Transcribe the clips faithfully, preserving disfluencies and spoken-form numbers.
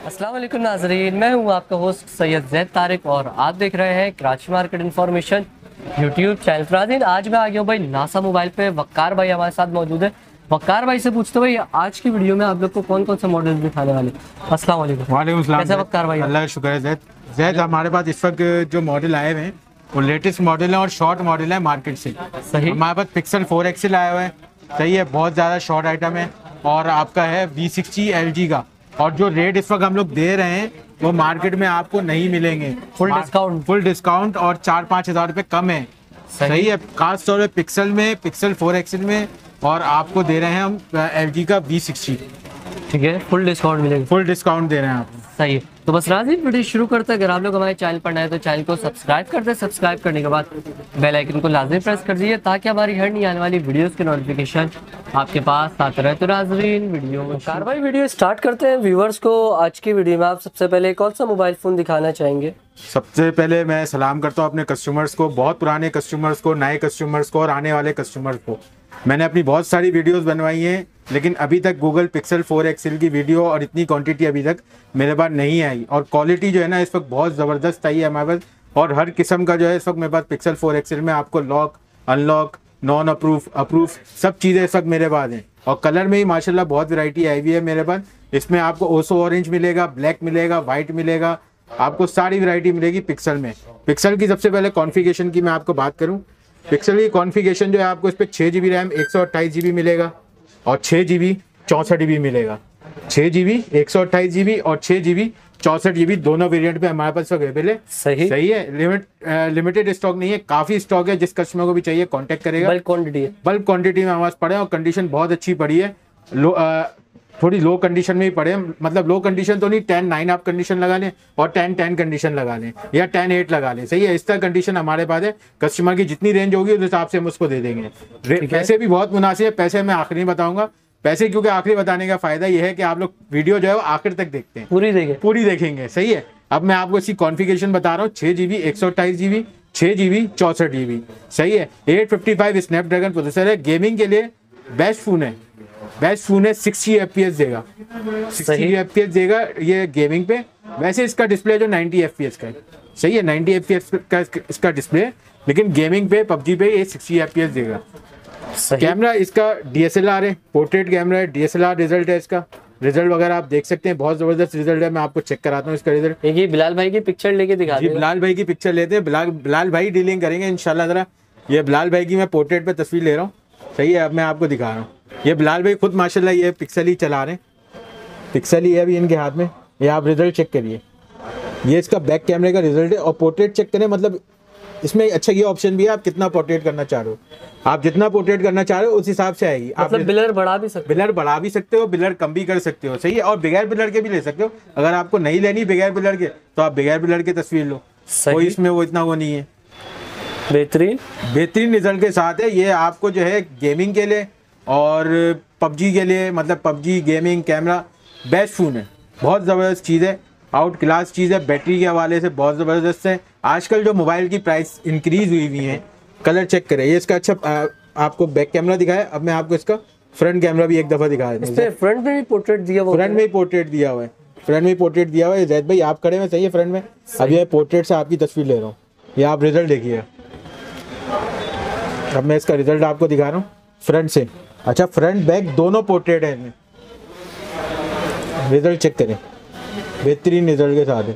अस्सलाम वालेकुम नाजरीन, मैं हूं आपका होस्ट सैयद जैद तारिक और आप देख रहे हैं Karachi market information YouTube channel. नाज़रीन, आज मैं आ गया हूं भाई नासा मोबाइल पे। वक्कार भाई हमारे साथ मौजूद है। वक्कार भाई से पूछते भाई आज की वीडियो में आप लोग को कौन कौन से मॉडल दिखाने वाले। अस्सलाम वालेकुम। वालेकुम सलाम। कैसे वक्कार भाई? अल्लाह का शुक्र है जैद। जैद हमारे पास इस वक्त जो मॉडल आए हुए हैं वो लेटेस्ट मॉडल है और शॉर्ट मॉडल है मार्केट से। सही। हमारे पास पिक्सल फोर एक्सल आया हुआ है। सही है, बहुत ज़्यादा शॉर्ट आइटम है और आपका है वी सिक्सटी एल जी का। और जो रेट इस वक्त हम लोग दे रहे हैं वो मार्केट में आपको नहीं मिलेंगे। फुल डिस्काउंट फुल डिस्काउंट और चार पाँच हज़ार रुपये कम है। सही, सही है, खास तौर पे पिक्सल में, पिक्सल फोर एक्सल में। और आपको दे रहे हैं हम एल जी का वी सिक्सटी। ठीक है, फुल डिस्काउंट मिलेगा। फुल डिस्काउंट दे रहे हैं आपको। सही है, तो बस नाज़रीन वीडियो शुरू करते हैं। अगर आप लोग हमारे चैनल पर नए तो चैनल को सब्सक्राइब कर दें। सब्सक्राइब करने के बाद बेल आइकन को लाजमी प्रेस कर दीजिए ताकि हमारी हर नई आने वाली वीडियोस के नोटिफिकेशन आपके पास आते रहे। तो नाज़रीन वीडियो कार्रवाई वीडियो स्टार्ट करते हैं। व्यूवर्स को आज की वीडियो में आप सबसे पहले कौन सा मोबाइल फ़ोन दिखाना चाहेंगे? सबसे पहले मैं सलाम करता हूँ अपने कस्टमर्स को, बहुत पुराने कस्टमर्स को, नए कस्टमर्स को और आने वाले कस्टमर्स को। मैंने अपनी बहुत सारी वीडियोस बनवाई हैं लेकिन अभी तक गूगल पिक्सल फोर एक्सल की वीडियो और इतनी क्वांटिटी अभी तक मेरे पास नहीं आई। और क्वालिटी जो है ना इस वक्त बहुत ज़बरदस्त आई है हमारे पास। और हर किस्म का जो है इस वक्त मेरे पास पिक्सल फोर एक्सल में आपको lock, unlock, non approve, approve सब चीज़ें इस वक्त मेरे पास हैं। और कलर में ही माशाल्लाह बहुत वैरायटी आई हुई है मेरे पास। इसमें आपको ओसो ऑरेंज मिलेगा, ब्लैक मिलेगा, वाइट मिलेगा, आपको सारी वैरायटी मिलेगी पिक्सल में। पिक्सल की सबसे पहले कॉन्फ़िगरेशन की मैं आपको बात करूं, पिक्सल की कॉन्फ़िगरेशन जो है आपको इस पर छः जी बी रैम, एक सौ अट्ठाईस जी बी मिलेगा और छः जी बी चौंसठ जी बी मिलेगा। छः जी बी एक सौ अट्ठाईस जी बी और छः जी बी चौंसठ जी बी दोनों वेरिएंट पे हमारे पास अवेलेबल है। सही सही है, लिमिट लिमिटेड स्टॉक नहीं है, काफ़ी स्टॉक है। जिस कस्टमर को भी चाहिए कॉन्टैक्ट करेगा। बल्क क्वान्टिटी है, बल्क क्वान्टिटी में हमारे पास पड़े और कंडीशन बहुत अच्छी पड़ी है। लो आ, थोड़ी लो कंडीशन में ही पड़े, मतलब लो कंडीशन तो नहीं, टेन नाइन आप कंडीशन लगा लें और टेन टेन कंडीशन लगा लें या टेन एट लगा लें। सही है, इस तरह कंडीशन हमारे पास है। कस्टमर की जितनी रेंज होगी उस हिसाब से हम उसको दे देंगे। पैसे भी बहुत मुनासिब है, पैसे मैं आखिरी बताऊंगा पैसे, क्योंकि आखिरी बताने का फायदा यह है कि आप लोग वीडियो जो है वो आखिर तक देखते हैं, पूरी देखें पूरी देखेंगे। सही है, अब मैं आपको इसकी कॉन्फ़िगरेशन बता रहा हूँ। छः जी बी एक सौ अट्ठाईस जी बी छः जी बी चौंसठ जी बी। सही है, eight fifty five Snapdragon processor है। गेमिंग के लिए बेस्ट फ़ोन है, बेस्ट फ़ोन है। सिक्सटी एफ पी एस देगा, सिक्सटी एफ पी एस देगा ये गेमिंग पे। वैसे इसका डिस्प्ले जो नाइन्टी एफ पी एस का है। सही है, नाइन्टी एफ पी एस का इसका डिस्प्ले, लेकिन गेमिंग पे पबजी पे ये सिक्सटी एफ पी एस देगा। कैमरा इसका डी एस एल आर है, पोर्ट्रेट कैमरा है, D S L R result है। इसका रिजल्ट वगैरह आप देख सकते हैं, बहुत ज़बरदस्त रिजल्ट है। मैं आपको चेक कराता हूँ इसका रिजल्ट। एक ही बिलाल भाई की पिक्चर लेके दिखा जी, बिलाल भाई की पिक्चर लेते हैं। बिलाल बिलाल भाई डीलिंग करेंगे इंशाल्लाह। ज़रा ये बिलाल भाई की मैं पोर्ट्रेट पे तस्वीर ले रहा हूँ। सही है, अब मैं आपको दिखा रहा हूँ। ये बिलाल भाई खुद माशाल्लाह ये पिक्सल ही चला रहे हैं, पिक्सल ही है अभी इनके हाथ में। ये आप रिजल्ट चेक करिए, ये इसका बैक कैमरे का रिजल्ट है। और पोर्ट्रेट चेक करें, मतलब इसमें अच्छा ये ऑप्शन भी है, आप कितना पोर्ट्रेट करना चाह रहे हो, आप जितना पोर्ट्रेट करना चाह रहे हो उस हिसाब से आएगी। मतलब आप बिलर बढ़ा भी सकते बिलर बढ़ा भी सकते हो, बिलर कम भी कर सकते हो। सही है, और बगैर बिलर के भी ले सकते हो। अगर आपको नहीं लेनी बगैर बिलर के तो आप बगैर बिलर के तस्वीर लो, कोई इसमें वो इतना वो नहीं है। बेहतरीन बेहतरीन रिजल्ट के साथ है ये। आपको जो है गेमिंग के लिए और पबजी के लिए, मतलब PUBG gaming camera best phone है, बहुत ज़बरदस्त चीज़ है, आउट क्लास चीज़ है। बैटरी के हवाले से बहुत ज़बरदस्त है। आजकल जो मोबाइल की प्राइस इंक्रीज़ हुई हुई है, कलर चेक करें। ये इसका अच्छा आ, आपको बैक कैमरा दिखाया, अब मैं आपको इसका फ्रंट कैमरा भी एक दफ़ा दिखा देता हूँ। फ्रंट में भी पोर्ट्रेट दिया हुआ, फ्रंट में ही पोर्ट्रेट दिया हुआ है, फ्रंट में ही पोर्ट्रेट दिया हुआ है। जैद भाई आप खड़े में सही है फ्रंट में, अब ये पोर्ट्रेट से आपकी तस्वीर ले रहा हूँ। ये आप रिजल्ट देखिए, अब मैं इसका रिजल्ट आपको दिखा रहा हूँ फ्रंट से। अच्छा, फ्रंट बैक दोनों पोर्ट्रेट है इसमें, रिजल्ट चेक करें, बेहतरीन रिजल्ट के साथ है।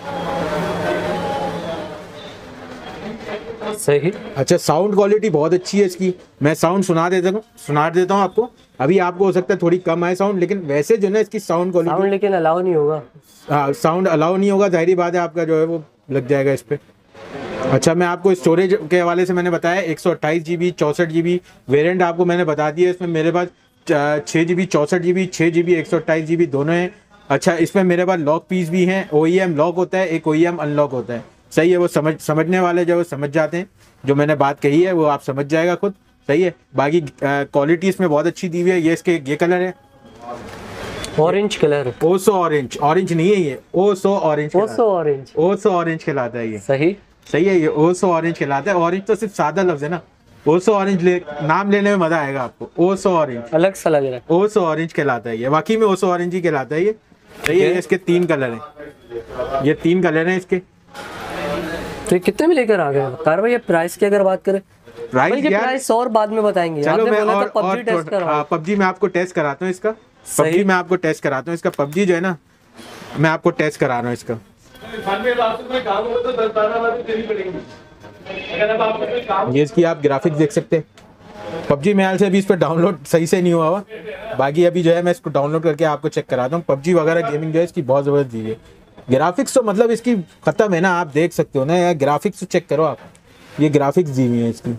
सही। अच्छा, साउंड क्वालिटी बहुत अच्छी है इसकी। मैं साउंड सुना देता हूँ सुना देता हूँ आपको। अभी आपको हो सकता है थोड़ी कम आए साउंड, लेकिन वैसे जो है ना इसकी साउंड क्वालिटी, साउंड लेकिन अलाउ नहीं होगा। हाँ, साउंड अलाउ नहीं होगा, जाहिर बात है आपका जो है वो लग जाएगा इस पर। अच्छा, मैं आपको स्टोरेज के हवाले से मैंने बताया एक सौ अट्ठाईस जी बी चौंसठ जी बी वेरियंट आपको मैंने बता दिया। इसमें मेरे पास छः जी बी चौंसठ जी बी छः जी बी एक सौ अट्ठाईस जी बी दोनों हैं। अच्छा, इसमें मेरे पास लॉक पीस भी हैं। ओ ई एम लॉक होता है, एक ओ ई एम अनलॉक होता है। सही है, वो समझ समझने वाले जो वो समझ जाते हैं, जो मैंने बात कही है वो आप समझ जाएगा खुद। सही है, बाकी क्वालिटी इसमें बहुत अच्छी दी हुई है। ये इसके ये कलर है, orange colour, Osho orange, orange नहीं है ये, Osho orange, Osho orange, Osho orange कहलाता है ये। सही सही है, ये ओसो ऑरेंज कहलाता है। ऑरेंज तो सिर्फ सादा लफ्ज है ना, ओसो ऑरेंज ले, नाम लेने में मजा आएगा आपको। ओसो ऑरेंज अलग सा लग रहा है, ओसो ऑरेंज कहलाता है ये, वाकई में ओसो ऑरेंज ही कहलाता है ये। सही है। इसके तीन कलर हैं, ये तीन कलर हैं इसके। तो ये कितने में लेकर आ गए कार भाई? ये प्राइस की अगर बात करें, प्राइस यार प्राइस और बाद में बताएंगे। चलो मैं बोला और, तो और पबजी टेस्ट करवाओ। पबजी में आपको टेस्ट कराता हूँ इसका। पबजी में आपको टेस्ट कराता हूँ इसका। पबजी जो है ना, मैं आपको टेस्ट करा रहा हूँ इसका। ये इसकी आप ग्राफिक्स देख सकते हैं। पबजी मेरे से अभी इस पर डाउनलोड सही से नहीं हुआ हुआ, बाकी अभी जो है मैं इसको डाउनलोड करके आपको चेक कराता हूँ। पबजी वगैरह गेमिंग जो है इसकी बहुत ज़बरदस्त दी है। ग्राफिक्स तो मतलब इसकी ख़त्म है ना, आप देख सकते हो ना यार, ग्राफिक्स तो चेक करो आप, ये ग्राफिक्स दी हुई है इसकी।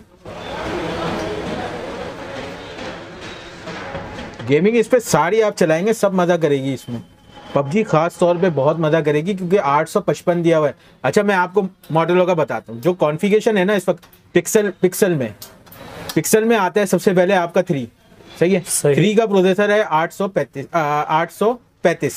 गेमिंग इस पर सारी आप चलाएंगे सब मज़ा करेगी इसमें। पबजी खास तौर पे बहुत मज़ा करेगी क्योंकि आठ सौ पचपन दिया हुआ है। अच्छा मैं आपको मॉडलों का बताता हूँ। जो कॉन्फ़िगरेशन है ना इस वक्त पिक्सल पिक्सल में पिक्सल में आता है सबसे पहले आपका थ्री, सही है। थ्री का प्रोसेसर है आठ सौ पैंतीस आठ सौ पैंतीस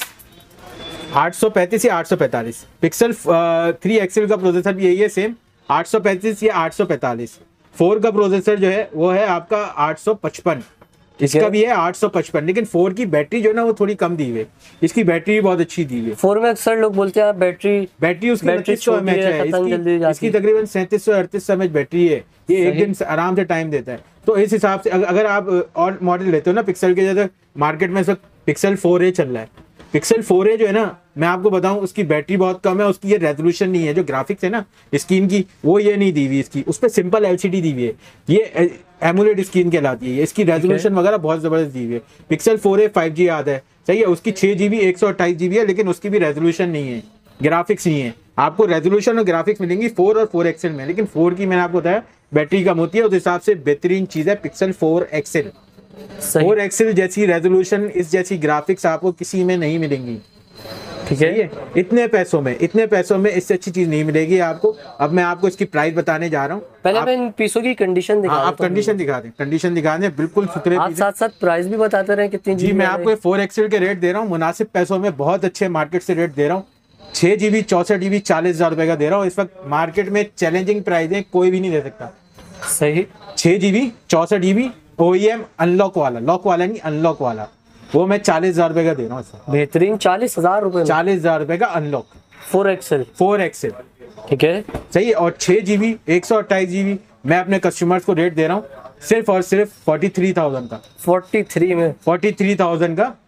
आठ सौ पैंतीस या आठ सौ पैंतालीस। पिक्सल थ्री एक्सेल का प्रोसेसर भी यही है सेम, आठ सौ पैंतीस या आठ सौ पैंतालीस। फोर का प्रोसेसर जो है वो है आपका आठ सौ पचपन, इसका भी है आठ सौ पचपन। लेकिन फोर की बैटरी जो है ना वो थोड़ी कम दी हुई है, इसकी बैटरी भी बहुत अच्छी दी हुई है। फोर में अक्सर लोग बोलते हैं बैटरी बैटरी उसकी उनतीस सौ एम एच है, इसकी, इसकी तकरीबन सैंतीस सौ अड़तीस सौ एम एच बैटरी है। ये एक दिन आराम से टाइम देता है। तो इस हिसाब से अगर आप और मॉडल लेते हो ना पिक्सल के, जैसे मार्केट में इस वक्त पिक्सल फोर ए चल रहा है। पिक्सल फोर ए जो है ना, मैं आपको बताऊं उसकी बैटरी बहुत कम है, उसकी ये रेजोल्यूशन नहीं है, जो ग्राफिक्स है ना स्क्रीन की वो ये नहीं दी हुई इसकी, उस पर सिंपल एलसीडी दी हुई है, ये एमुलेट स्क्रीन कहलाती है। इसकी रेजोल्यूशन वगैरह बहुत जबरदस्त दी हुई है। Pixel four A five G आता है, सही है, उसकी छः जी बी एक सौ अट्ठाईस जी बी है, लेकिन उसकी भी रेजोल्यूशन नहीं है, ग्राफिक्स नहीं है। आपको रेजोल्यूशन और ग्राफिक्स मिलेंगी फोर और फोर एक्सएल में, लेकिन फोर की मैंने आपको बताया बैटरी कम होती है, उस हिसाब से बेहतरीन चीज़ है Pixel four XL. Four XL जैसी रेजोल्यूशन, इस जैसी ग्राफिक्स आपको किसी में नहीं मिलेंगी, ठीक है। इतने पैसों में इतने पैसों में इससे अच्छी चीज नहीं मिलेगी आपको। अब मैं आपको इसकी प्राइस बताने जा रहा हूँ। पहले मैं इन पीसों की कंडीशन दिखा, आप कंडीशन दिखा दें, कंडीशन दिखा दें, बिल्कुल सुथरे। आप साथ साथ प्राइस भी बताते रहे कितनी जी। मैं आपको फोर एक्सएल के रेट दे रहा हूँ मुनासिब पैसों में, बहुत अच्छे मार्केट से रेट दे रहा हूँ। छह जीबी चौसठ जीबी चालीस हजार रुपए का दे रहा हूँ इस वक्त। मार्केट में चैलेंजिंग प्राइस है, कोई भी नहीं दे सकता। सही। छह जीबी चौसठ जीबी ओईएम अनलॉक वाला, लॉक वाला नहीं अनलॉक वाला, वो मैं चालीस हजार रुपए का दे रहा हूँ। बेहतरीन चालीस हजार रुपए चालीस हजार रुपए का unlock four XL four XL, ठीक है, सही है। और छह जीबी एक सौ अट्ठाईस जीबी मैं अपने कस्टमर्स को रेट दे रहा हूँ सिर्फ और सिर्फ फोर्टी थ्री थाउजेंड का। फोर्टी थ्री में फोर्टी थ्री थाउजेंड का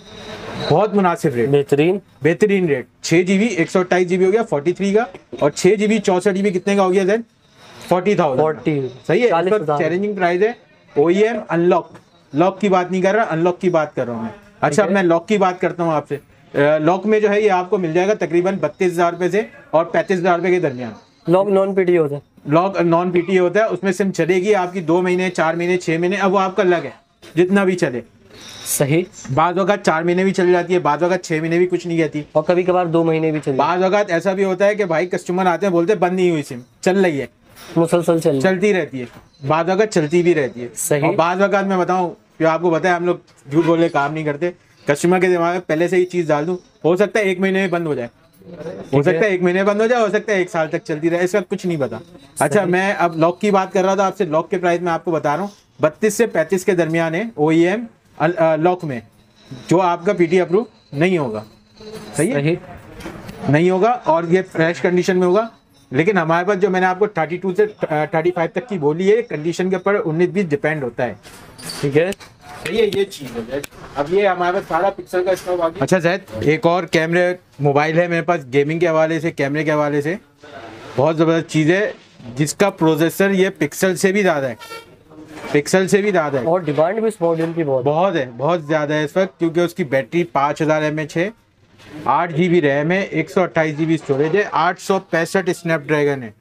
बहुत मुनासिब रेट, बेहतरीन बेहतरीन रेट। छह जीबी एक सौ अट्ठाईस जीबी हो गया फोर्टी थ्री का, और छह जीबी चौसठ जीबी कितने का हो गया देन फोर्टी थाउजेंड फोर्टी, सही है। चैलेंजिंग प्राइस है। ओईएम अनलॉक, लॉक की बात नहीं कर रहा, अनलॉक की बात कर रहा हूँ मैं। अच्छा अब मैं लॉक की बात करता हूँ आपसे। लॉक में जो है ये आपको मिल जाएगा तकरीबन बत्तीस हजार रुपए से और पैंतीस हजार रुपए के दरमियान। लॉक नॉन पीटी होता है, लॉक नॉन पीटी होता है, उसमें सिम चलेगी आपकी दो महीने चार महीने छह महीने, अब वो आपका लग है जितना भी चले। सही। बाद वक़्त चार महीने भी चल जाती है, बाद वक़्त छह महीने भी कुछ नहीं कहती, और कभी कभार दो महीने भी चल। बाद वक़्त ऐसा भी होता है कि भाई कस्टमर आते हैं बोलते हैं बंद नहीं हुई सिम, चल रही है, मुसलसल चल चलती रहती है, बाद वक़्त चलती भी रहती है। सही। और बाद वक़्त मैं बताऊँ जो आपको बताया, हम लोग झूठ बोले काम नहीं करते, कस्टमर के दिमाग में पहले से ही चीज़ डाल दूँ, हो सकता है एक महीने में बंद हो जाए, हो सकता है एक महीने बंद हो जाए, हो सकता है एक साल तक चलती रहे, इसका कुछ नहीं पता। अच्छा मैं अब लॉक की बात कर रहा था आपसे, लॉक के प्राइस में आपको बता रहा हूँ बत्तीस से पैंतीस के दरमियान है ओईएम लॉक में, जो आपका पीटी अप्रूव नहीं होगा, सही है, सही। नहीं होगा, और ये फ्रेश कंडीशन में होगा। लेकिन हमारे पास जो मैंने आपको थर्टी टू से थर्टी फाइव तक की बोली है, कंडीशन के ऊपर उन्नीस बीस डिपेंड होता है, ठीक है। ये ये चीज़ है। अब ये हमारे पास सारा पिक्सल का स्टॉक आ गया। अच्छा जैद, एक और कैमरे मोबाइल है मेरे पास गेमिंग के हवाले से, कैमरे के हवाले से बहुत ज़बरदस्त चीज़ है, जिसका प्रोसेसर ये पिक्सल से भी ज़्यादा है, पिक्सल से भी ज़्यादा है, और डिमांड भी इस मॉडल की बहुत बहुत है, बहुत ज़्यादा है इस वक्त, क्योंकि उसकी बैटरी पाँच हज़ार एम एच है, आठ जी बी रैम है, एक सौ अट्ठाईस जी बी स्टोरेज है, आठ सौ पैंसठ स्नैपड्रैगन है,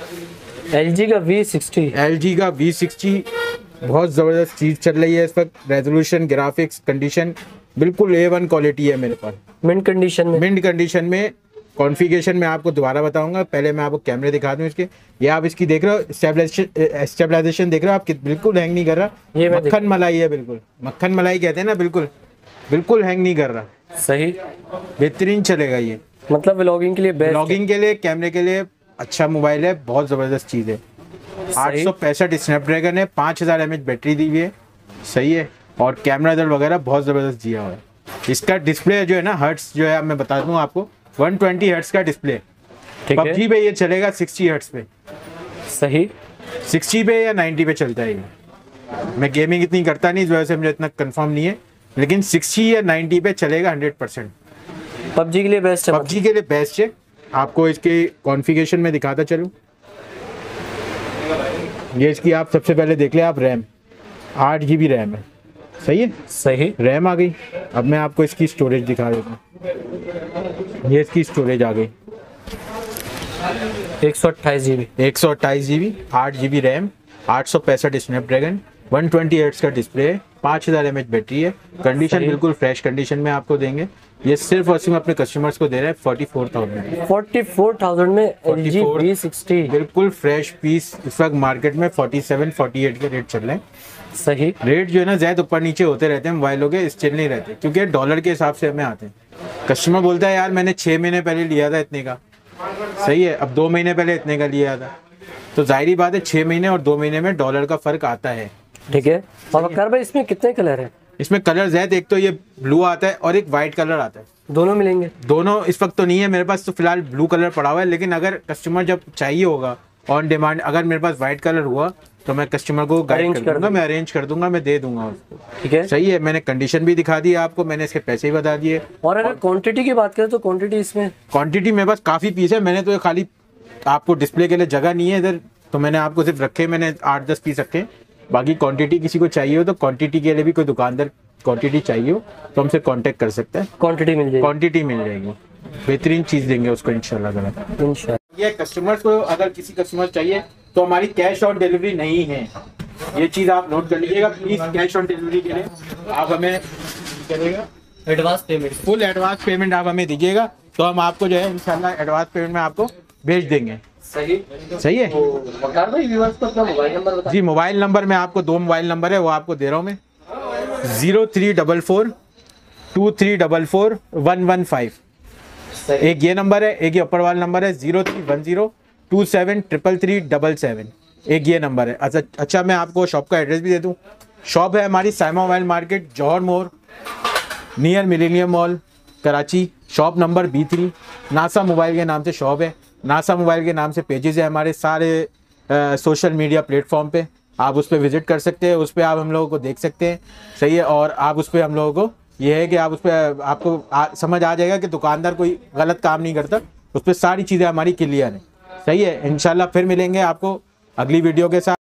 एल जी का वी सिक्सटी एल जी का वी सिक्सटी बहुत ज़बरदस्त चीज़ चल रही है इस वक्त। रेजोल्यूशन, ग्राफिक्स, कंडीशन बिल्कुल ए वन क्वालिटी है मेरे पास, मिंट कंडीशन में। मिंट कंडीशन में। कॉन्फ़िगरेशन में आपको दोबारा बताऊंगा, पहले मैं आपको कैमरे दिखा दूं इसके। ये आप इसकी देख रहे हो, स्टेबलाइजेशन स्टेबलाइजेशन देख रहे हो आप, बिल्कुल हैंग नहीं कर रहा, ये मक्खन मलाई है, बिल्कुल मक्खन मलाई कहते हैं ना, बिल्कुल बिल्कुल हैंग नहीं कर रहा, सही, बेहतरीन चलेगा ये, मतलब व्लॉगिंग के लिए बेस्ट, व्लॉगिंग के लिए, कैमरे के लिए अच्छा मोबाइल है, बहुत ज़बरदस्त चीज़ है। आठ सौ पैंसठ स्नैपड्रैगन है, पाँच हज़ार एम एच बैटरी दी हुई है, सही है, और कैमरा दर वगैरह बहुत ज़बरदस्त दिया हुआ है। इसका डिस्प्ले जो है ना हर्ट्स जो है मैं बता दूं आपको वन ट्वेंटी हर्ट्स का डिस्प्ले। ठीक है, पबजी पे ये चलेगा सिक्सटी हर्ट्स पे। सही। सिक्सटी पे या नाइन्टी पे चलता है ये। मैं गेमिंग इतनी करता नहीं इस वजह से मुझे इतना कंफर्म नहीं है, लेकिन सिक्सटी या नाइन्टी पे चलेगा हंड्रेड परसेंट। पबजी के लिए बेस्ट है। पबजी के लिए बेस्ट है। आपको इसके कॉन्फ़िगरेशन में दिखाता चलूँ। ये इसकी आप सबसे पहले देख ले आप रैम, आठ जी बी रैम है। सही है, सही। रैम आ गई। अब मैं आपको इसकी स्टोरेज दिखा देता हूँ। ये इसकी स्टोरेज आ गई एक सौ अट्ठाईस जी बी, एक सौ अट्ठाईस जी बी, आठ जी बी रैम, आठ सौ पैंसठ स्नैपड्रैगन, वन ट्वेंटी हर्ट्ज का डिस्प्ले है, पाँच हज़ार एम एच बैटरी है। कंडीशन बिल्कुल फ्रेश कंडीशन में आपको देंगे। ये सिर्फ और सिर्फ अपने कस्टमर्स को दे रहे हैं forty four thousand forty four thousand में एल जी वी सिक्सटी, बिल्कुल फ्रेश पीस। इस वक्त मार्केट में फोर्टी सेवन फोर्टी एट के रेट चल रहे हैं। सही। रेट जो है ना ज्यादा ऊपर नीचे होते रहते हैं मोबाइलों के, स्टिल नहीं रहते, क्योंकि डॉलर के हिसाब से हमें आते हैं। कस्टमर बोलता है यार मैंने छः महीने पहले लिया था इतने का, सही है, अब दो महीने पहले इतने का लिया था, तो जाहिर बात है छः महीने और दो महीने में डॉलर का फर्क आता है। ठीक है। और वकार भाई इसमें कितने कलर हैं? इसमें कलर जैद एक तो ये ब्लू आता है और एक वाइट कलर आता है। दोनों मिलेंगे? दोनों इस वक्त तो नहीं है मेरे पास, तो फिलहाल ब्लू कलर पड़ा हुआ है, लेकिन अगर कस्टमर जब चाहिए होगा ऑन डिमांड, अगर मेरे पास वाइट कलर हुआ तो मैं कस्टमर को गाइड कर दूंगा, मैं अरेंज कर दूंगा, मैं दे दूंगा उसको। ठीक है, सही है। मैंने कंडीशन भी दिखा दी आपको, मैंने इसके पैसे भी बता दिए। और अगर क्वांटिटी की बात करें तो क्वांटिटी इसमें क्वांटिटी मेरे पास काफ़ी पीस है। मैंने तो ये खाली आपको डिस्प्ले के लिए जगह नहीं है इधर, तो मैंने आपको सिर्फ रखे, मैंने आठ दस पीस रखे। बाकी क्वांटिटी किसी को चाहिए हो तो क्वांटिटी के लिए भी कोई दुकानदार क्वांटिटी चाहिए हो तो हमसे कांटेक्ट कर सकता है। क्वांटिटी मिल जाएगी, क्वांटिटी मिल जाएगी, बेहतरीन चीज़ देंगे उसको इंशाल्लाह। इंशाल्लाह। ये कस्टमर्स को अगर किसी कस्टमर चाहिए तो हमारी कैश ऑन डिलीवरी नहीं है, ये चीज़ आप नोट कर लीजिएगा प्लीज़। कैश ऑन डिलीवरी के लिए आप हमें करेगा advance payment, full advance payment आप हमें दीजिएगा, तो हम आपको जो है इंशाल्लाह एडवांस पेमेंट में आपको भेज देंगे। सही सही है। तो वकार भाई व्यूअर्स को अपना मोबाइल नंबर बता। जी मोबाइल नंबर मैं आपको, दो मोबाइल नंबर है वो आपको दे रहा हूँ मैं, zero three double four two three double four one one five. एक ये नंबर है, एक ये अपर वाला नंबर है zero three one zero two seven triple three double seven, एक ये नंबर है। अच्छा अच्छा मैं आपको शॉप का एड्रेस भी दे दूँ। शॉप है हमारी Saima mobile market, Johar Mor, near millennium mall, Karachi. Shop number B three. NASA mobile के नाम से शॉप है, नासा मोबाइल के नाम से पेजेस है हमारे सारे आ, सोशल मीडिया प्लेटफॉर्म पे। आप उस पर विज़िट कर सकते हैं, उस पर आप हम लोगों को देख सकते हैं। सही है। और आप उस पर हम लोगों को ये है कि आप उस पर आपको आ, समझ आ जाएगा कि दुकानदार कोई गलत काम नहीं करता, उस पर सारी चीज़ें हमारी क्लियर हैं। सही है। इंशाल्लाह फिर मिलेंगे आपको अगली वीडियो के साथ।